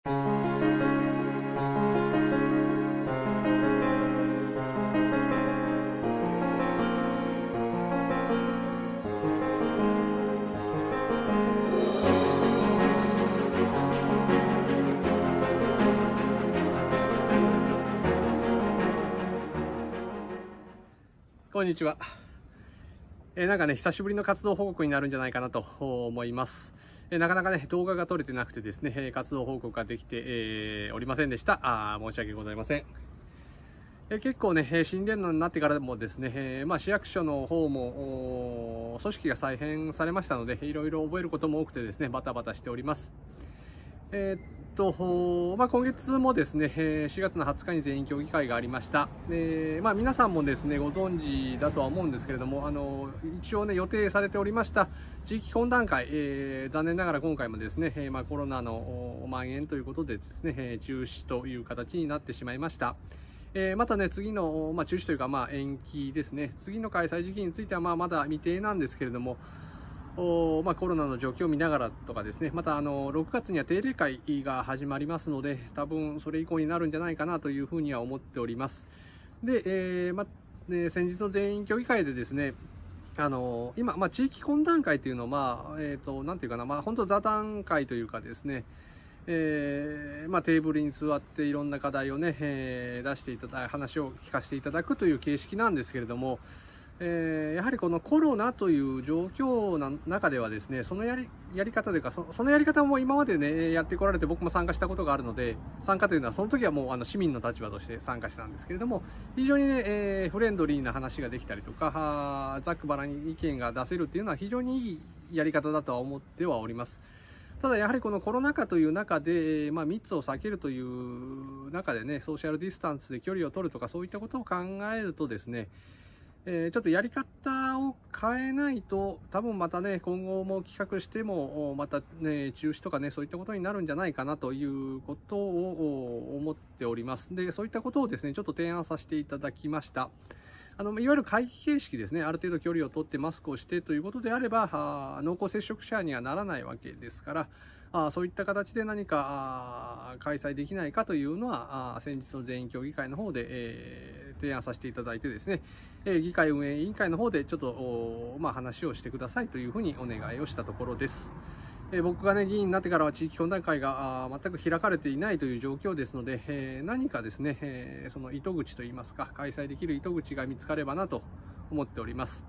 こんにちは。なんかね、久しぶりの活動報告になるんじゃないかなと思います。なかなかね、動画が撮れてなくてですね、活動報告ができて、おりませんでした。申し訳ございません。結構ね、新年度になってからもですね、市役所の方も組織が再編されましたので、いろいろ覚えることも多くてですね、バタバタしております。今月もですね、4月の20日に全員協議会がありました。皆さんもですね、ご存知だとは思うんですけれども、一応ね、予定されておりました地域懇談会、残念ながら今回もですね、コロナの蔓延ということでですね、中止という形になってしまいました。またね、次の、中止というか、延期ですね、次の開催時期についてはまだ未定なんですけれども、コロナの状況を見ながらとかですね、また6月には定例会が始まりますので、多分それ以降になるんじゃないかなというふうには思っております。で、先日の全員協議会でですね、今、地域懇談会というのは、なんていうかな、本当座談会というかですね、テーブルに座っていろんな課題をね、出していただいて、話を聞かせていただくという形式なんですけれども、やはりこのコロナという状況の中ではですね、そのやり方というか、そのやり方も今までね、やってこられて僕も参加したことがあるので、参加というのはその時はもう市民の立場として参加したんですけれども、非常にね、フレンドリーな話ができたりとか、ざっくばらんに意見が出せるっていうのは非常にいいやり方だとは思ってはおります。ただやはりこのコロナ禍という中で、密を避けるという中でね、ソーシャルディスタンスで距離を取るとかそういったことを考えるとですね、ちょっとやり方を変えないと、多分またね、今後も企画しても、またね、中止とかね、そういったことになるんじゃないかなということを思っております。で、そういったことをですね、ちょっと提案させていただきました。いわゆる会議形式ですね、ある程度距離を取ってマスクをしてということであれば、濃厚接触者にはならないわけですから、そういった形で何か開催できないかというのは、先日の全員協議会の方で、提案させていただいてですね、議会運営委員会の方でちょっと、話をしてくださいというふうにお願いをしたところです。僕がね、議員になってからは地域懇談会が全く開かれていないという状況ですので、何かですね、その糸口といいますか、開催できる糸口が見つかればなと思っております。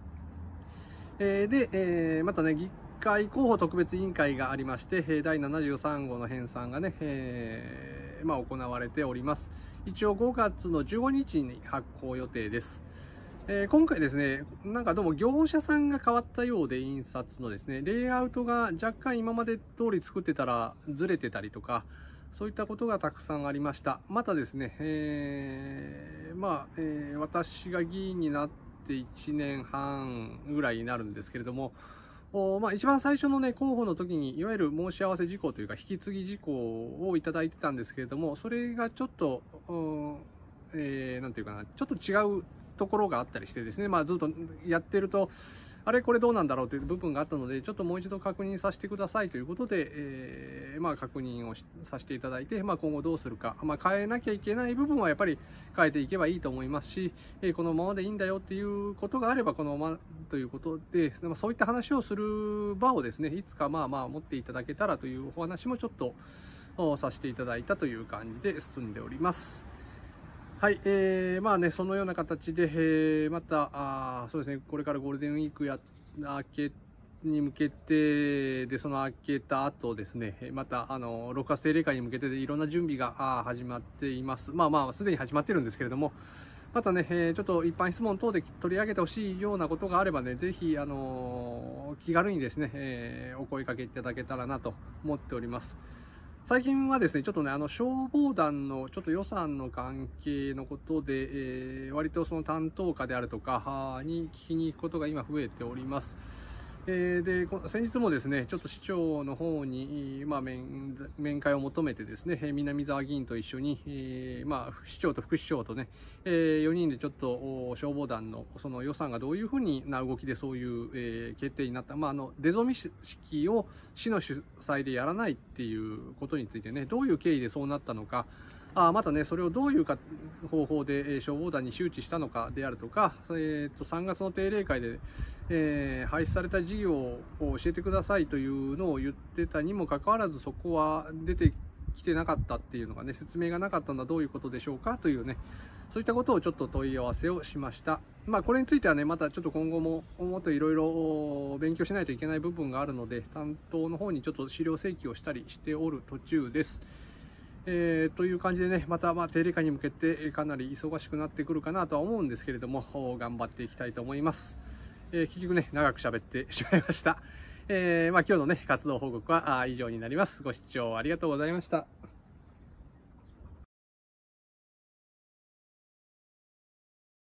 またね、議会広報特別委員会がありまして、第73号の編纂がね、行われております。一応5月の15日に発行予定です。今回ですね、なんかどうも業者さんが変わったようで、印刷のですね、レイアウトが若干今まで通り作ってたらずれてたりとか、そういったことがたくさんありました。またですね、私が議員になって1年半ぐらいになるんですけれども、一番最初のね、候補の時に、いわゆる申し合わせ事項というか、引き継ぎ事項をいただいてたんですけれども、それがちょっと、なんていうかな、ちょっと違うところがあったりしてですね、ずっとやってると、あれこれどうなんだろうという部分があったので、ちょっともう一度確認させてくださいということで、確認をさせていただいて、今後どうするか、変えなきゃいけない部分はやっぱり変えていけばいいと思いますし、このままでいいんだよっていうことがあればこのままということで、そういった話をする場をですね、いつか持っていただけたらというお話もちょっとさせていただいたという感じで進んでおります。はい、そのような形で、また、そうですね、これからゴールデンウィーク明けに向けて、で、その明けた後ですね、また、6月定例会に向けていろんな準備が始まっています。すでに始まってるんですけれども、またね、ちょっと一般質問等で取り上げてほしいようなことがあればね、ぜひ、気軽にですね、お声かけいただけたらなと思っております。最近はですね、ちょっとね、消防団のちょっと予算の関係のことで、割とその担当課であるとかに聞きに行くことが今増えております。 で、先日もですね、ちょっと市長の方に、面会を求めてですね、南沢議員と一緒に、市長と副市長とね、4人でちょっと消防団のその予算がどういうふうな動きでそういう、決定になった、出初め式を市の主催でやらないっていうことについてね、どういう経緯でそうなったのか、またね、それをどういう方法で消防団に周知したのかであるとか、3月の定例会で、廃止された事業を教えてくださいというのを言ってたにもかかわらず、そこは出てきてなかったっていうのがね、説明がなかったのはどういうことでしょうかというね、そういったことをちょっと問い合わせをしました。これについてはね、またちょっと今後ももっといろいろ勉強しないといけない部分があるので、担当の方にちょっと資料請求をしたりしておる途中です。という感じでね、また定例会に向けてかなり忙しくなってくるかなとは思うんですけれども、頑張っていきたいと思います。結局ね、長く喋ってしまいました。今日のね、活動報告は以上になります。ご視聴ありがとうございました。